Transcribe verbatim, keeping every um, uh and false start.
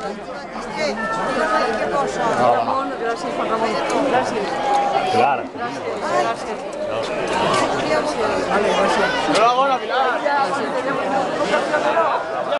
¿Qué cosa? Ramón, gracias, Juan Ramón. Gracias. Claro. Gracias, gracias. Vale, gracias. Enhorabuena, Pilar.